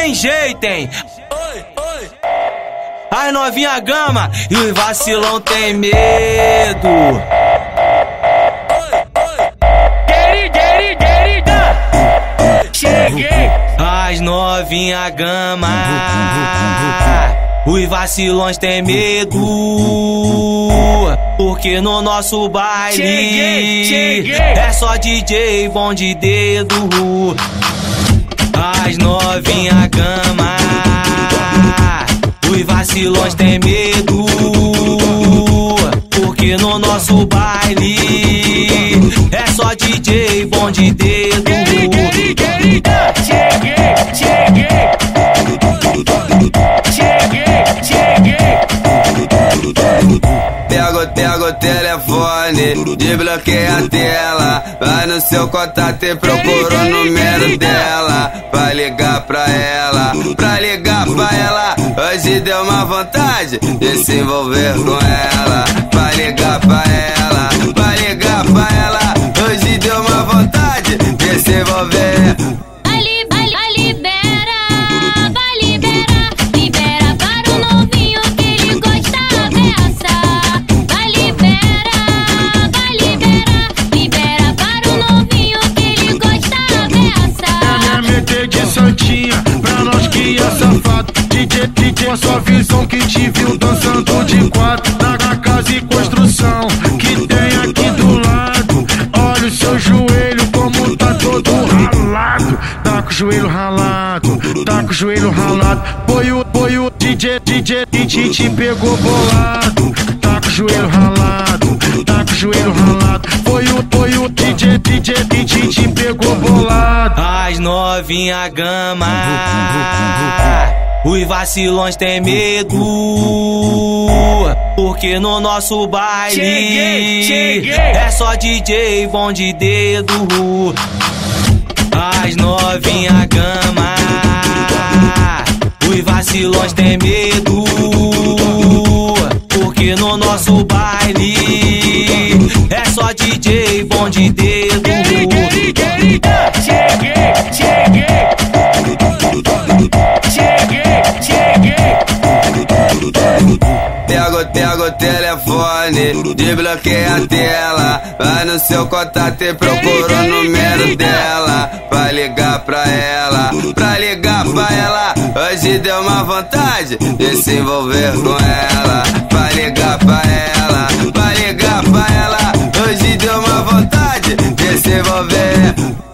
tem jeito, hein? As novinha gama e os vacilão tem medo. Cheguei! As novinha gama, os vacilões tem medo, porque no nosso baile cheguei. é só DJ bom de dedo. As novinha gama, os vacilões tem medo, porque no nosso baile é só DJ bom de dedo. Pega o telefone, desbloqueia a tela. Vai no seu contato e procura o número dela. Vai ligar pra ela, hoje deu uma vontade de se envolver com ela. Vai ligar pra ela, hoje deu uma vontade de se envolver. Libera para o novinho que ele gosta dessa. Libera para o novinho que ele gosta dessa. É meter de santinha pra nós que é safado. DJ, a sua visão que te viu dançando de quatro na casa e construção que tem aqui do lado. Olha o seu joelho como tá todo ralado. Tá com o joelho ralado, tá com o joelho ralado. Foi o DJ te pegou bolado. Tá com o joelho ralado, tá com o joelho ralado. Foi o DJ te pegou bolado. As novinha gama, os vacilões tem medo, porque no nosso baile é só DJ bom de dedo. As novinha gama, os vacilões tem medo, porque no nosso baile é só DJ bom de dedo. Pega o telefone, desbloqueia a tela. Vai no seu contato e procura o número dela. Vai ligar pra ela, hoje deu uma vontade de se envolver com ela. Vai ligar pra ela, hoje deu uma vontade de se envolver.